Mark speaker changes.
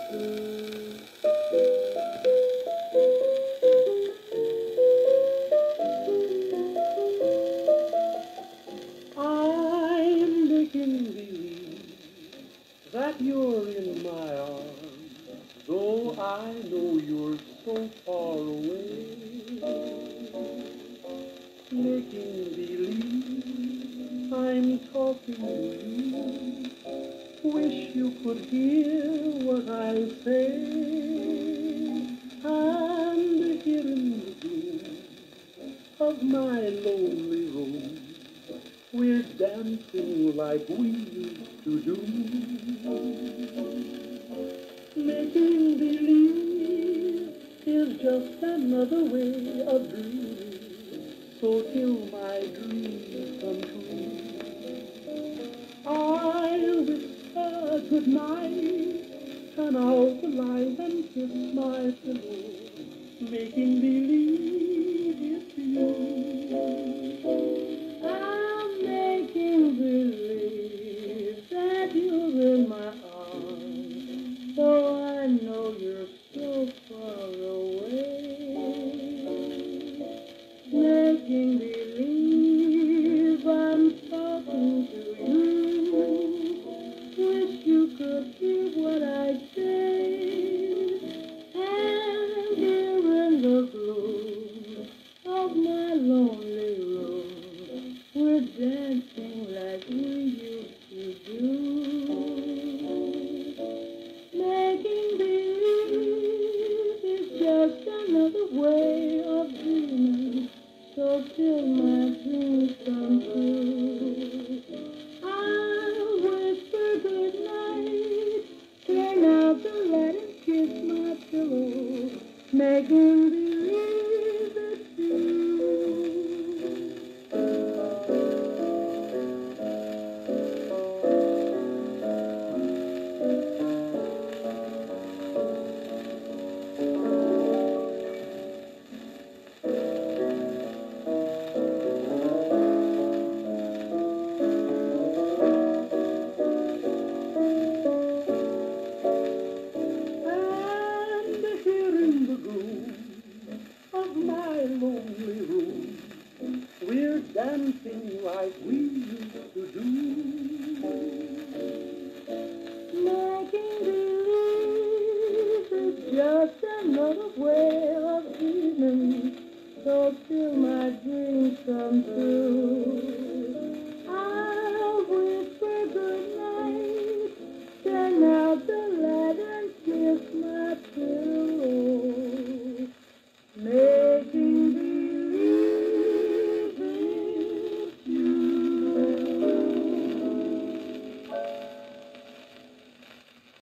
Speaker 1: I'm making believe that you're in my arms, though I know you're so far away. Making believe I'm talking to you. Wish you could hear what I say. And here in the gloom of my lonely room, we're dancing like we used to do. Making believe is just another way of dreaming. So till my dreams come true, I'll whisper good night, turn out the light and kiss my pillow, making believe it's you. I'm making believe that you're in my arms, though I know you're so far away. Making believe I'm talking to you. Wish you could hear what I say. And here in the gloom of my lonely room, we're dancing like we used to do. Making believe is just another way of dreaming. So till my dreams come true, I'll whisper good night, turn out the light and kiss my pillow, making believe it's you. Lonely room, we're dancing like we used to do. Making believe is just another way of dreaming, so till my dreams come true.